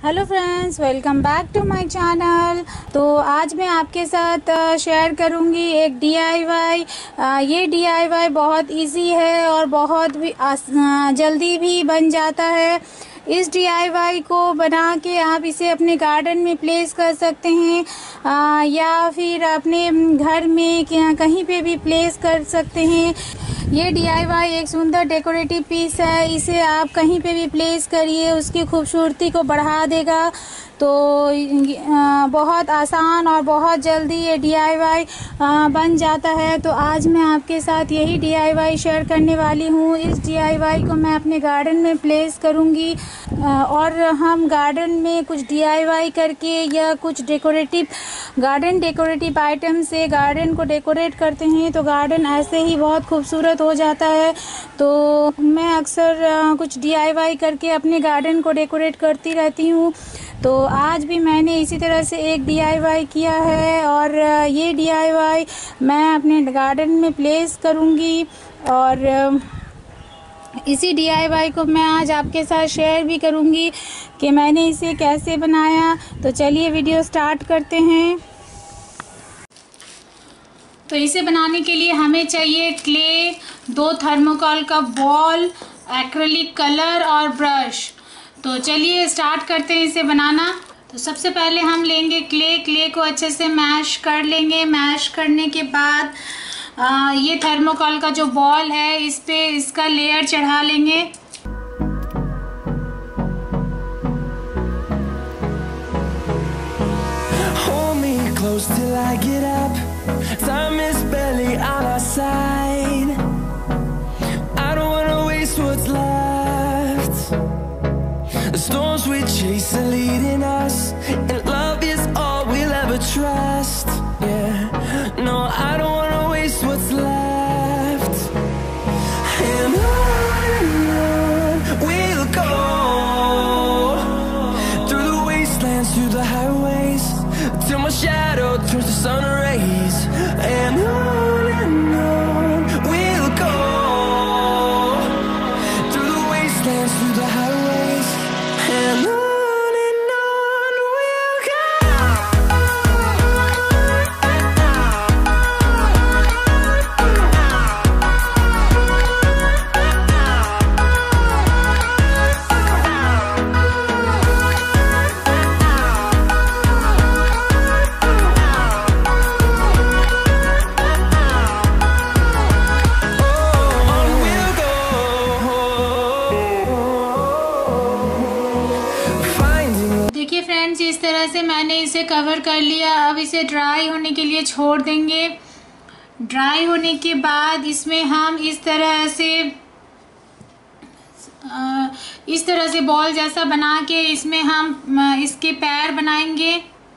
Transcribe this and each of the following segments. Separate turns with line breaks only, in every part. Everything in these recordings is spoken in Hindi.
Hello friends, welcome back to my channel. तो आज मैं आपके साथ शेयर करूंगी एक डीआईवाई। ये डीआईवाई बहुत इजी है और बहुत भी जल्दी भी बन जाता है। इस डीआईवाई को बना के आप इसे अपने गार्डन में प्लेस कर सकते हैं या फिर अपने घर में कहीं पे भी प्लेस कर सकते हैं। ये डीआईवाई एक सुंदर डेकोरेटिव पीस है। इसे आप कहीं पे भी प्लेस करिए, उसकी खूबसूरती को बढ़ा देगा। तो बहुत आसान और बहुत जल्दी ये डीआईवाई बन जाता है। तो आज मैं आपके साथ यही डीआईवाई शेयर करने वाली हूँ। इस डीआईवाई को मैं अपने गार्डन में प्लेस करूँगी और हम गार्डन में कुछ डीआईवाई करके या कुछ गार्डन डेकोरेटिव आइटम से गार्डन को डेकोरेट करते हैं तो गार्डन ऐसे ही बहुत खूबसूरत हो जाता है। तो मैं अक्सर कुछ डीआईवाई करके अपने गार्डन को डेकोरेट करती रहती हूँ। तो आज भी मैंने इसी तरह से एक डीआईवाई किया है और ये डीआईवाई मैं अपने गार्डन में प्लेस करूँगी और इसी डीआईवाई को मैं आज आपके साथ शेयर भी करूँगी कि मैंने इसे कैसे बनाया। तो चलिए वीडियो स्टार्ट करते हैं। तो इसे बनाने के लिए हमें चाहिए क्ले, 2 थर्मोकोल का बॉल, एक्रेलिक कलर और ब्रश। तो चलिए स्टार्ट करते हैं इसे बनाना। तो सबसे पहले हम लेंगे क्ले को अच्छे से मैश कर लेंगे। मैश करने के बाद ये थर्मोकोल का जो बॉल है इस पे इसका लेयर चढ़ा लेंगे।
Hold me close till I get up. Time is barely on our side. I don't wanna waste what's left. The storms we chase are leading us, and love is all we'll ever trust. Yeah, no, I don't wanna waste what's left. And on we'll go, through the wastelands, through the highways, till my shadow turns to sun rays. And on we'll go, through the wastelands, through the highways, and on we'll go.
देखिए फ्रेंड्स, इस तरह से मैंने इसे कवर कर लिया। अब इसे ड्राई होने के लिए छोड़ देंगे। ड्राई होने के बाद इसमें हम इस तरह से बॉल जैसा बना के इसमें हम इसके पैर बनाएंगे।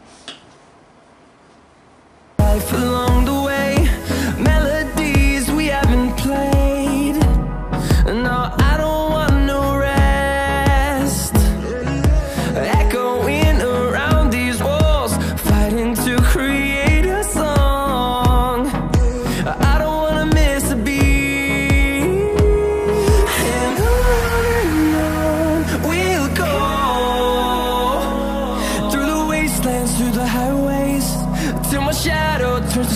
Life along the way, melodies we haven't played. No, I don't want no rest. Echoing around these walls, fighting to create a song. I don't wanna miss a beat. And on we'll go, through the wastelands, through the highways, till my shadow turns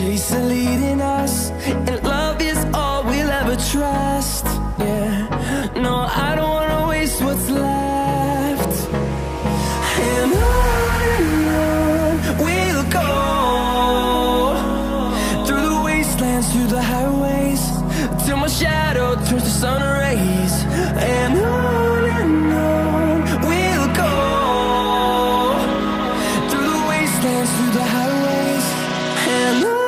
chase are leading us, and love is all we'll ever trust. Yeah, no, I don't wanna waste what's left. And on we'll go, through the wastelands, through the highways, till my shadow turns to sun rays. And on we'll go, through the wastelands, through the highways, and on we'll go.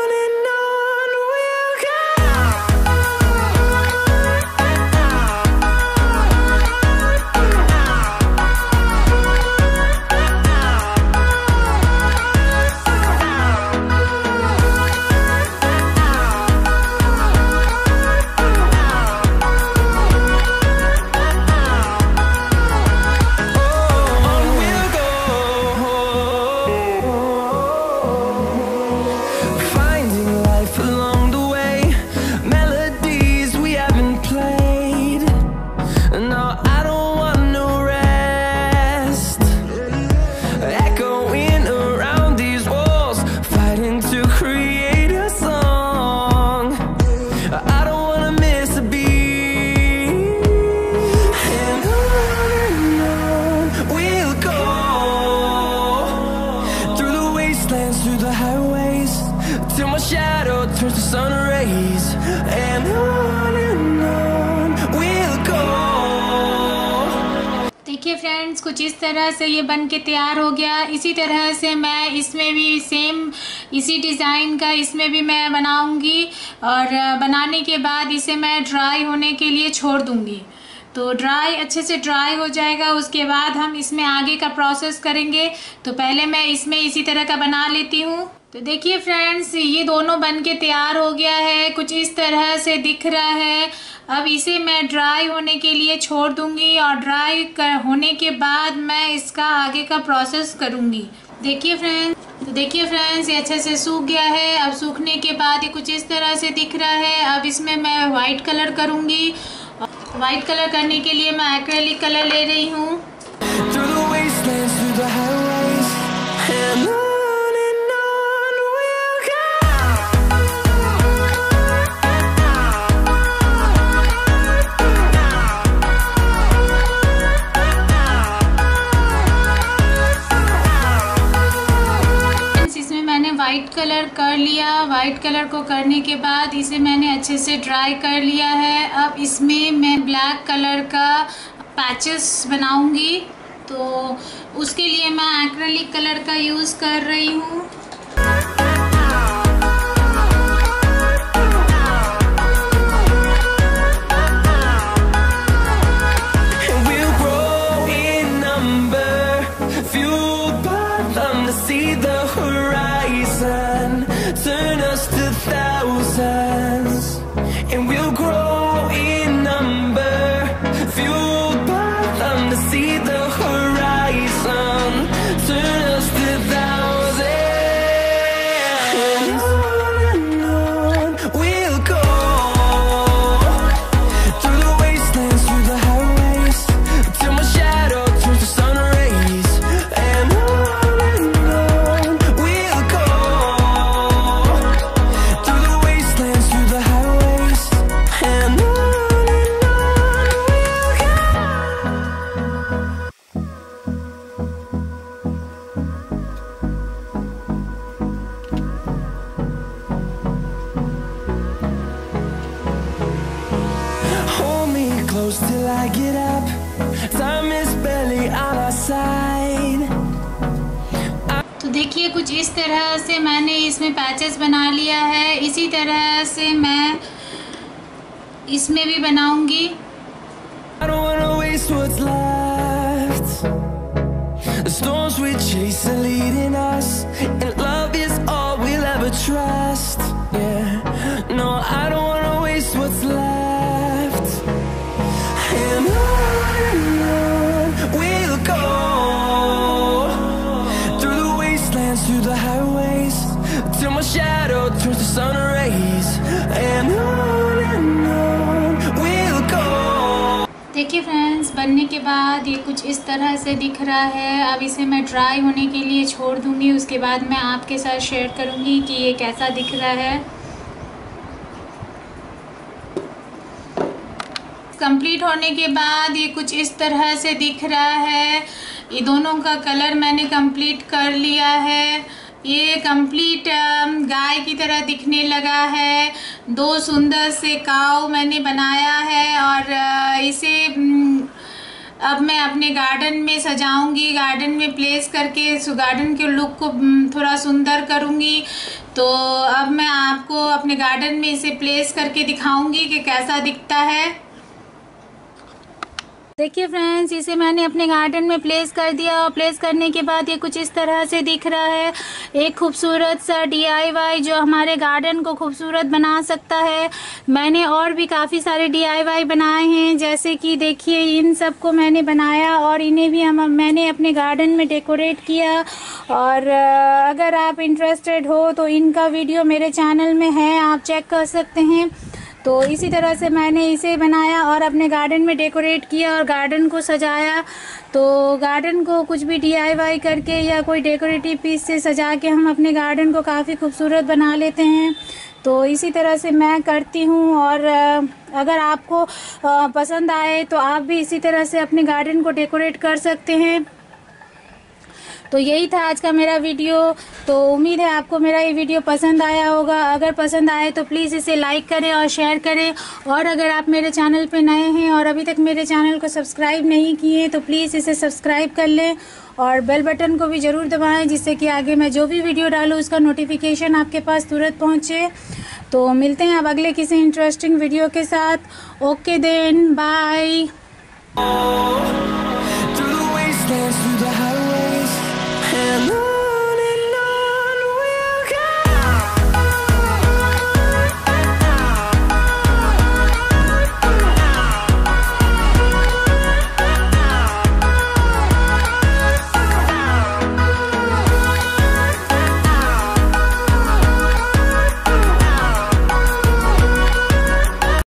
Through the highways, till my shadow turns to sun rays. And on we'll go.
देखिए फ्रेंड्स, कुछ इस तरह से ये बन के तैयार हो गया। इसी तरह से मैं इसमें भी सेम इसी डिज़ाइन का इसमें भी मैं बनाऊंगी, और बनाने के बाद इसे मैं ड्राई होने के लिए छोड़ दूंगी। तो ड्राई अच्छे से ड्राई हो जाएगा, उसके बाद हम इसमें आगे का प्रोसेस करेंगे। तो पहले मैं इसमें इसी तरह का बना लेती हूँ। तो देखिए फ्रेंड्स, ये दोनों बन के तैयार हो गया है, कुछ इस तरह से दिख रहा है। अब इसे मैं ड्राई होने के लिए छोड़ दूंगी, और ड्राई होने के बाद मैं इसका आगे का प्रोसेस करूँगी। देखिए फ्रेंड्स, ये अच्छे से सूख गया है। अब सूखने के बाद ये कुछ इस तरह से दिख रहा है। अब इसमें मैं वाइट कलर करूँगी। वाइट कलर करने के लिए मैं एक्रेलिक कलर ले रही हूँ। इसमें मैंने वाइट कलर कर लिया। वाइट कलर को करने के बाद इसे मैंने अच्छे से ड्राई कर लिया है। अब इसमें मैं ब्लैक कलर का पैचेस बनाऊंगी, तो उसके लिए मैं एक्रेलिक कलर का यूज़ कर रही हूँ।
Turn us to thousands, and we'll grow in number, fueled by them to see the horizon. Turn us to thousands, and on we'll go, through the wastelands, through the highways, till my shadow turns to sun rays. And on we'll go, through the wastelands, through the highways, and on we'll go. Hold me close till I get up. Time is barely on our side.
तो देखिए, कुछ इस तरह से मैंने इसमें पैचेस बना लिया है। इसी तरह से मैं इसमें भी बनाऊंगी।
I don't wanna waste what's left. The storms we chase are leading us, and love is all we'll ever trust. Yeah, no, I don't wanna waste what's left. And on we'll go, through the wastelands, through the highways, till my shadow turns to sun rays. And on we'll go.
देखिए फ्रेंड्स, बनने के बाद ये कुछ इस तरह से दिख रहा है। अब इसे मैं ड्राई होने के लिए छोड़ दूंगी, उसके बाद मैं आपके साथ शेयर करूंगी कि ये कैसा दिख रहा है। कंप्लीट होने के बाद ये कुछ इस तरह से दिख रहा है। ये दोनों का कलर मैंने कंप्लीट कर लिया है। ये कंप्लीट गाय की तरह दिखने लगा है। दो सुंदर से काऊ मैंने बनाया है और इसे अब मैं अपने गार्डन में सजाऊंगी, गार्डन में प्लेस करके गार्डन के लुक को थोड़ा सुंदर करूंगी। तो अब मैं आपको अपने गार्डन में इसे प्लेस करके दिखाऊंगी कि कैसा दिखता है। देखिए फ्रेंड्स, इसे मैंने अपने गार्डन में प्लेस कर दिया और प्लेस करने के बाद ये कुछ इस तरह से दिख रहा है। एक खूबसूरत सा DIY जो हमारे गार्डन को खूबसूरत बना सकता है। मैंने और भी काफ़ी सारे DIY बनाए हैं, जैसे कि देखिए इन सब को मैंने बनाया और इन्हें भी मैंने अपने गार्डन में डेकोरेट किया। और अगर आप इंटरेस्टेड हो तो इनका वीडियो मेरे चैनल में है, आप चेक कर सकते हैं। तो इसी तरह से मैंने इसे बनाया और अपने गार्डन में डेकोरेट किया और गार्डन को सजाया। तो गार्डन को कुछ भी DIY करके या कोई डेकोरेटिव पीस से सजा के हम अपने गार्डन को काफ़ी खूबसूरत बना लेते हैं। तो इसी तरह से मैं करती हूँ और अगर आपको पसंद आए तो आप भी इसी तरह से अपने गार्डन को डेकोरेट कर सकते हैं। तो यही था आज का मेरा वीडियो। तो उम्मीद है आपको मेरा ये वीडियो पसंद आया होगा। अगर पसंद आए तो प्लीज़ इसे लाइक करें और शेयर करें। और अगर आप मेरे चैनल पे नए हैं और अभी तक मेरे चैनल को सब्सक्राइब नहीं किए तो प्लीज़ इसे सब्सक्राइब कर लें और बेल बटन को भी ज़रूर दबाएं, जिससे कि आगे मैं जो भी वीडियो डालूँ उसका नोटिफिकेशन आपके पास तुरंत पहुँचे। तो मिलते हैं अब अगले किसी इंटरेस्टिंग वीडियो के साथ। Okay then, bye.